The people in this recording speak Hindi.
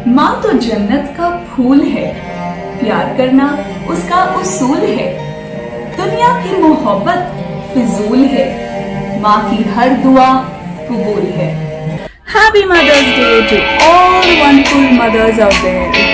माँ तो जन्नत का फूल है, प्यार करना उसका उसूल है। दुनिया की मोहब्बत फिजूल है, माँ की हर दुआ कबूल है। Happy Mother's Day to all wonderful mothers out there.